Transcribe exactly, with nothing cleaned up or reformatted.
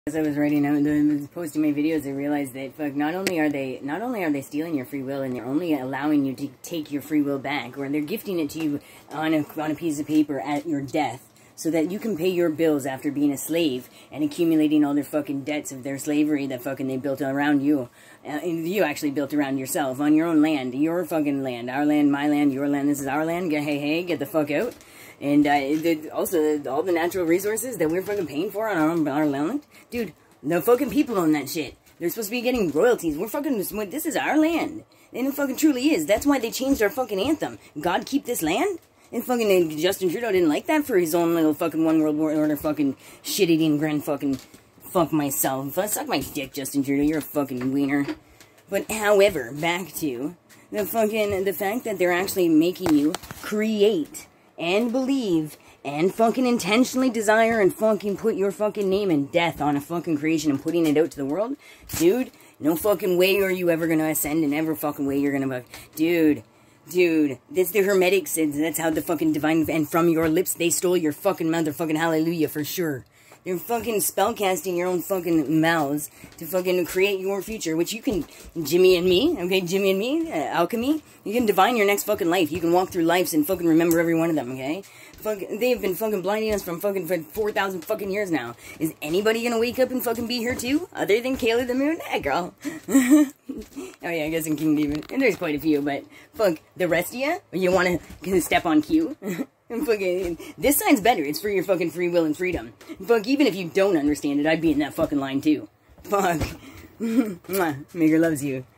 As I was writing out and posting my videos, I realized that fuck, not only are they not only are they stealing your free will, and they're only allowing you to take your free will back, or they're gifting it to you on a on a piece of paper at your death, so that you can pay your bills after being a slave and accumulating all their fucking debts of their slavery that fucking they built around you. Uh, you actually built around yourself on your own land, your fucking land, our land, my land, your land. This is our land. Get hey hey, get the fuck out. And uh, the, also, all the natural resources that we're fucking paying for on our own our land. Dude, the fucking people own that shit. They're supposed to be getting royalties. We're fucking, this is our land. And it fucking truly is. That's why they changed our fucking anthem. God keep this land? And fucking Justin Trudeau didn't like that for his own little fucking one world order fucking shit-eating grand fucking fuck myself. Suck my dick, Justin Trudeau. You're a fucking wiener. But however, back to the fucking, the fact that they're actually making you create and believe and fucking intentionally desire and fucking put your fucking name and death on a fucking creation and putting it out to the world. Dude, no fucking way are you ever gonna ascend, and never fucking way you're gonna... Dude, dude, that's the Hermetics, and that's how the fucking divine... And from your lips, they stole your fucking motherfucking hallelujah for sure. They're fucking spellcasting your own fucking mouths to fucking create your future, which you can, Jimmy and me, okay, Jimmy and me, uh, alchemy, you can divine your next fucking life. You can walk through lives and fucking remember every one of them, okay? Fuck, they've been fucking blinding us from fucking for four thousand fucking years now. Is anybody gonna wake up and fucking be here too? Other than Kayla the Moon? Eh, girl. Oh yeah, I guess in King David. And there's quite a few, but fuck, the rest of you? You wanna step on cue? Fucking, this sign's better. It's for your fucking free will and freedom. Fuck, even if you don't understand it, I'd be in that fucking line too. Fuck. Maker loves you.